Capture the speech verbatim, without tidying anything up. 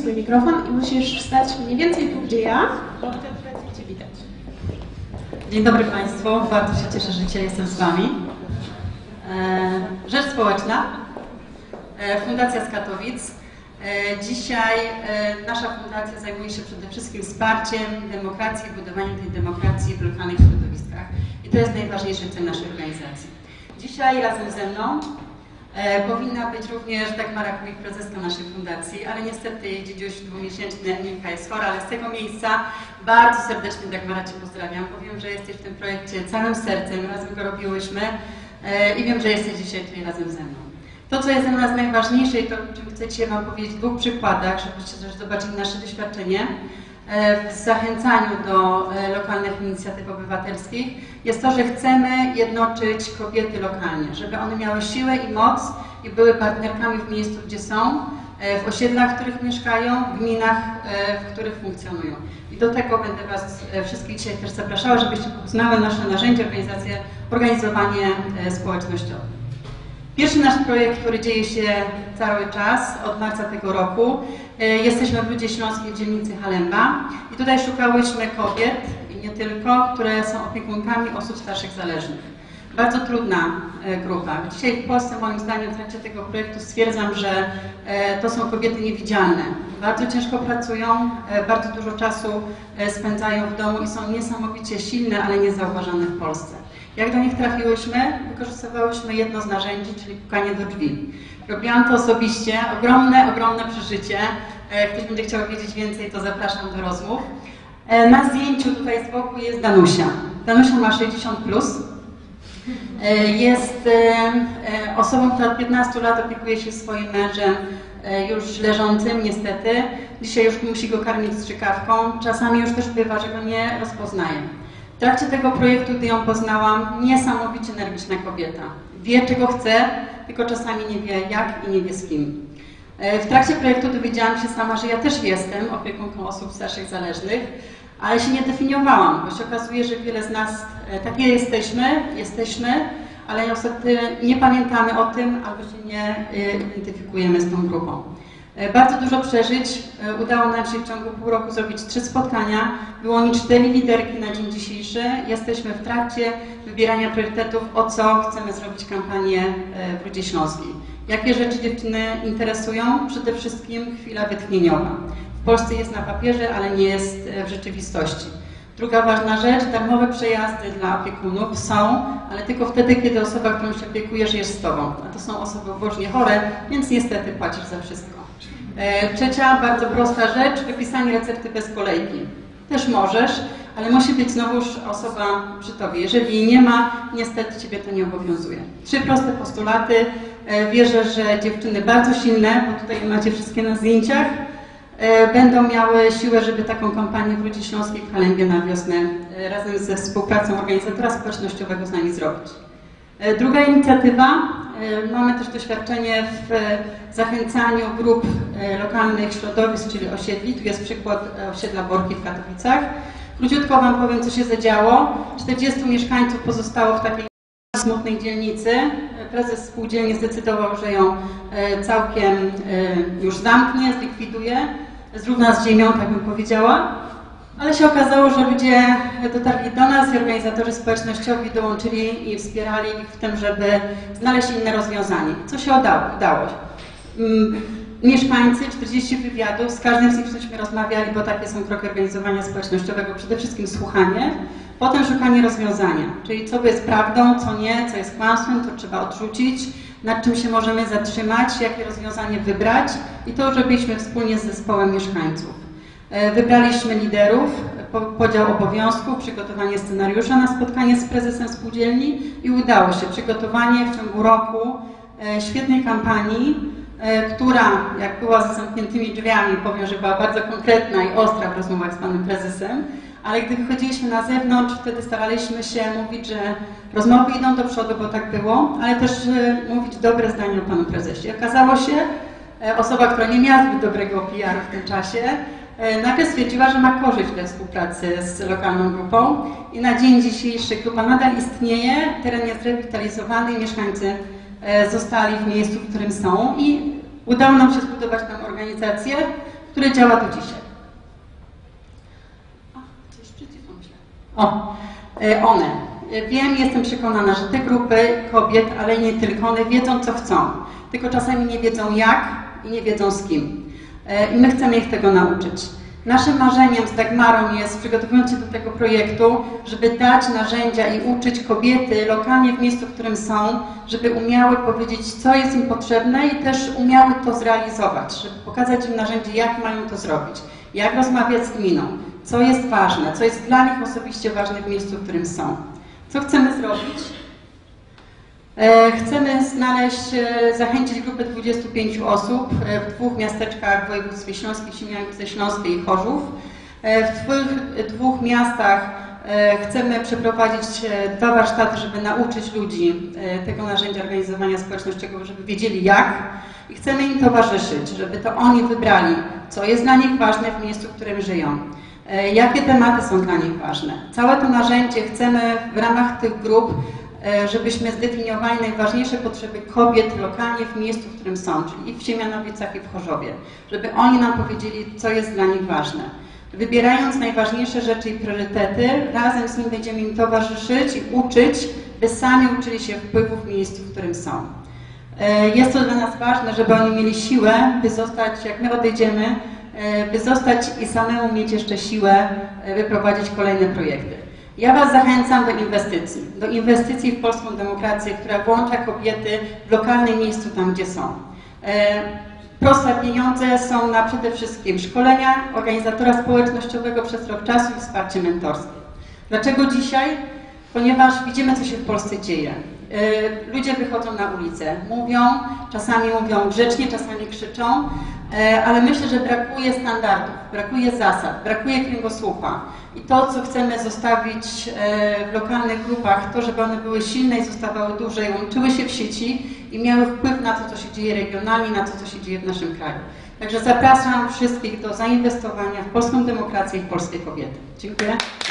swój mikrofon i musisz stać mniej więcej tu, gdzie ja, bo wtedy lepiej Cię widać. Dzień dobry Państwu, bardzo się cieszę, że dzisiaj jestem z Wami. Rzecz Społeczna, Fundacja z Katowic. Dzisiaj nasza fundacja zajmuje się przede wszystkim wsparciem demokracji, budowaniem tej demokracji w lokalnych środowiskach. I to jest najważniejszy cel naszej organizacji. Dzisiaj razem ze mną e, powinna być również Dagmara Kubik, prezeska naszej fundacji, ale niestety jej dziedziuś dwumiesięczny Emilka jest chora, ale z tego miejsca bardzo serdecznie Dagmara Cię pozdrawiam. Powiem, że jesteś w tym projekcie całym sercem, razem go robiłyśmy e, i wiem, że jesteś dzisiaj tutaj razem ze mną. To, co jest dla nas najważniejsze i to, o czym chcę dzisiaj Wam powiedzieć w dwóch przykładach, żebyście też zobaczyli nasze doświadczenie w zachęcaniu do lokalnych inicjatyw obywatelskich, jest to, że chcemy jednoczyć kobiety lokalnie, żeby one miały siłę i moc i były partnerkami w miejscu, gdzie są, w osiedlach, w których mieszkają, w gminach, w których funkcjonują. I do tego będę Was wszystkich dzisiaj też zapraszała, żebyście poznały nasze narzędzia, organizacje, organizowanie społecznościowe. Pierwszy nasz projekt, który dzieje się cały czas, od marca tego roku. Jesteśmy w Rudzie Śląskiej w dzielnicy Halemba i tutaj szukałyśmy kobiet i nie tylko, które są opiekunkami osób starszych zależnych. Bardzo trudna grupa. Dzisiaj w Polsce, moim zdaniem, w trakcie tego projektu stwierdzam, że to są kobiety niewidzialne. Bardzo ciężko pracują, bardzo dużo czasu spędzają w domu i są niesamowicie silne, ale niezauważane w Polsce. Jak do nich trafiłyśmy? Wykorzystywałyśmy jedno z narzędzi, czyli pukanie do drzwi. Robiłam to osobiście, ogromne, ogromne przeżycie. Jak ktoś będzie chciał wiedzieć więcej, to zapraszam do rozmów. Na zdjęciu tutaj z boku jest Danusia. Danusia ma sześćdziesiąt plus. Jest osobą, która od piętnastu lat opiekuje się swoim mężem, już leżącym niestety. Dzisiaj już musi go karmić strzykawką. Czasami już też bywa, że go nie rozpoznaje. W trakcie tego projektu, gdy ją poznałam, niesamowicie energiczna kobieta. Wie, czego chce, tylko czasami nie wie jak i nie wie z kim. W trakcie projektu dowiedziałam się sama, że ja też jestem opiekunką osób starszych zależnych, ale się nie definiowałam, bo się okazuje, że wiele z nas takie jesteśmy, jesteśmy, ale niestety nie pamiętamy o tym albo się nie identyfikujemy z tą grupą. Bardzo dużo przeżyć. Udało nam się w ciągu pół roku zrobić trzy spotkania. Było mi cztery liderki na dzień dzisiejszy. Jesteśmy w trakcie wybierania priorytetów, o co chcemy zrobić kampanię w Rudzie Śląskiej. Jakie rzeczy dziewczyny interesują? Przede wszystkim chwila wytchnieniowa. W Polsce jest na papierze, ale nie jest w rzeczywistości. Druga ważna rzecz, darmowe przejazdy dla opiekunów są, ale tylko wtedy, kiedy osoba, którą się opiekujesz, jest z Tobą. A to są osoby ubożnie chore, więc niestety płacisz za wszystko. Trzecia, bardzo prosta rzecz, wypisanie recepty bez kolejki. Też możesz, ale musi być znowuż osoba przy Tobie. Jeżeli jej nie ma, niestety Ciebie to nie obowiązuje. Trzy proste postulaty. Wierzę, że dziewczyny bardzo silne, bo tutaj macie wszystkie na zdjęciach, będą miały siłę, żeby taką kampanię w Rudzie Śląskiej w Halembie na wiosnę razem ze współpracą organizatora społecznościowego z nami zrobić. Druga inicjatywa. Mamy też doświadczenie w zachęcaniu grup lokalnych środowisk, czyli osiedli. Tu jest przykład osiedla Borki w Katowicach. Króciutko Wam powiem, co się zadziało. czterdziestu mieszkańców pozostało w takiej smutnej dzielnicy. Prezes spółdzielni zdecydował, że ją całkiem już zamknie, zlikwiduje, zrówna z ziemią, tak bym powiedziała. Ale się okazało, że ludzie dotarli do nas i organizatorzy społecznościowi dołączyli i wspierali ich w tym, żeby znaleźć inne rozwiązanie. Co się udało? udało. Mieszkańcy, czterdzieści wywiadów, z każdym z nich żeśmy rozmawiali, bo takie są kroki organizowania społecznościowego, przede wszystkim słuchanie, potem szukanie rozwiązania, czyli co jest prawdą, co nie, co jest kłamstwem, to trzeba odrzucić, nad czym się możemy zatrzymać, jakie rozwiązanie wybrać i to robiliśmy wspólnie z zespołem mieszkańców. Wybraliśmy liderów, podział obowiązków, przygotowanie scenariusza na spotkanie z prezesem spółdzielni i udało się przygotowanie w ciągu roku świetnej kampanii, która, jak była za zamkniętymi drzwiami, powiem, że była bardzo konkretna i ostra w rozmowach z panem prezesem, ale gdy wychodziliśmy na zewnątrz, wtedy staraliśmy się mówić, że rozmowy idą do przodu, bo tak było, ale też mówić dobre zdanie o panu prezesie. Okazało się, osoba, która nie miała zbyt dobrego P R w tym czasie, nagle stwierdziła, że ma korzyść we współpracy z lokalną grupą i na dzień dzisiejszy grupa nadal istnieje, teren jest rewitalizowany i mieszkańcy zostali w miejscu, w którym są i udało nam się zbudować tam organizację, który działa do dzisiaj. A, coś przeciwko myślę. O, e, one. Wiem, jestem przekonana, że te grupy kobiet, ale nie tylko, one wiedzą, co chcą. Tylko czasami nie wiedzą jak i nie wiedzą z kim. I my chcemy ich tego nauczyć. Naszym marzeniem z Dagmarą jest, przygotowując się do tego projektu, żeby dać narzędzia i uczyć kobiety lokalnie w miejscu, w którym są, żeby umiały powiedzieć, co jest im potrzebne i też umiały to zrealizować, żeby pokazać im narzędzie, jak mają to zrobić, jak rozmawiać z gminą, co jest ważne, co jest dla nich osobiście ważne w miejscu, w którym są. Co chcemy zrobić? Chcemy znaleźć, zachęcić grupę dwudziestu pięciu osób w dwóch miasteczkach w województwie śląskim, Siemianówce Śląskiej i Chorzów. W tych dwóch miastach chcemy przeprowadzić dwa warsztaty, żeby nauczyć ludzi tego narzędzia organizowania społecznościowego, żeby wiedzieli jak. I chcemy im towarzyszyć, żeby to oni wybrali, co jest dla nich ważne w miejscu, w którym żyją. Jakie tematy są dla nich ważne. Całe to narzędzie chcemy w ramach tych grup, żebyśmy zdefiniowali najważniejsze potrzeby kobiet lokalnie w miejscu, w którym są, czyli i w Siemianowicach, i w Chorzowie, żeby oni nam powiedzieli, co jest dla nich ważne. Wybierając najważniejsze rzeczy i priorytety, razem z nimi będziemy im towarzyszyć i uczyć, by sami uczyli się wpływu w miejscu, w którym są. Jest to dla nas ważne, żeby oni mieli siłę, by zostać, jak my odejdziemy, by zostać i samemu mieć jeszcze siłę, by prowadzić kolejne projekty. Ja Was zachęcam do inwestycji, do inwestycji w polską demokrację, która włącza kobiety w lokalnym miejscu, tam gdzie są. Proste pieniądze są na przede wszystkim szkolenia organizatora społecznościowego przez rok czasu i wsparcie mentorskie. Dlaczego dzisiaj? Ponieważ widzimy, co się w Polsce dzieje. Ludzie wychodzą na ulicę, mówią, czasami mówią grzecznie, czasami krzyczą, ale myślę, że brakuje standardów, brakuje zasad, brakuje kręgosłupa. I to, co chcemy zostawić w lokalnych grupach, to, żeby one były silne i zostawały duże i łączyły się w sieci i miały wpływ na to, co się dzieje regionalnie, na to, co się dzieje w naszym kraju. Także zapraszam wszystkich do zainwestowania w polską demokrację i w polskie kobiety. Dziękuję.